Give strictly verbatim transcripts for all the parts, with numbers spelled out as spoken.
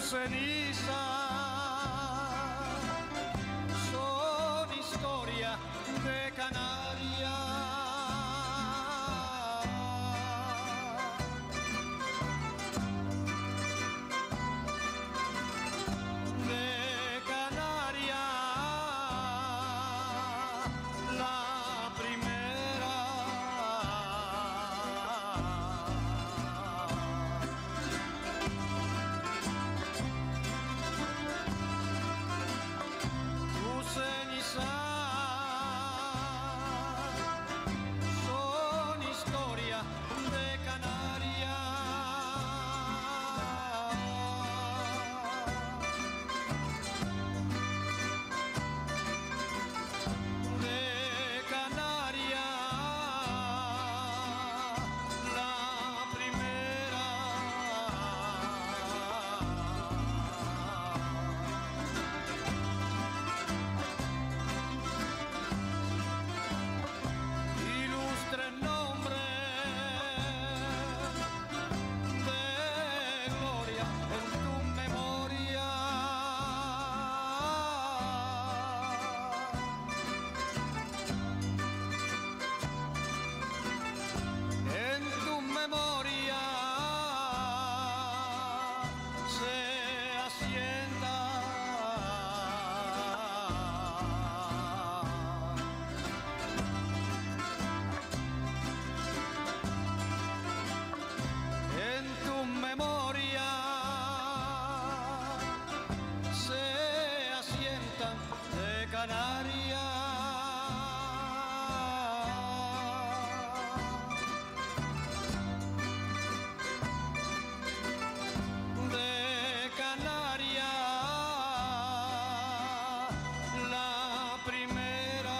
cenizas son historia de Canarias. De Canarias, de Canarias, la primera.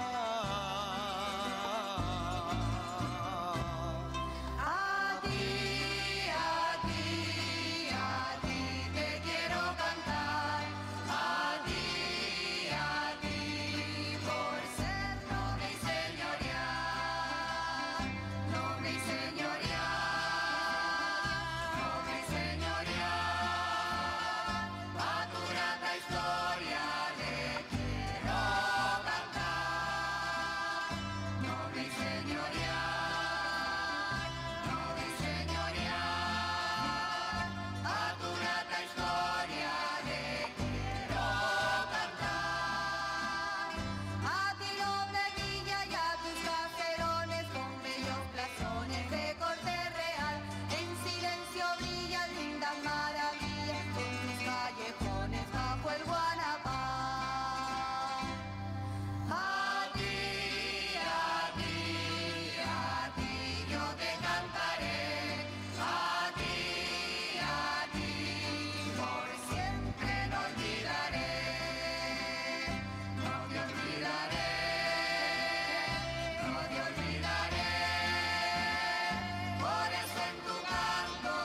A ti, a ti, a ti te quiero cantar. A ti. Maravillas en tus callejones bajo el Guanabá. A ti, a ti, a ti yo te cantaré. A ti, a ti, por siempre no olvidaré. No te olvidaré, no te olvidaré. Por eso en tu canto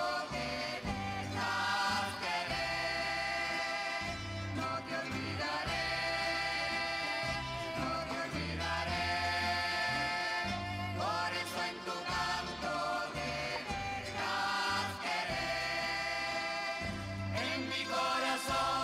corazón.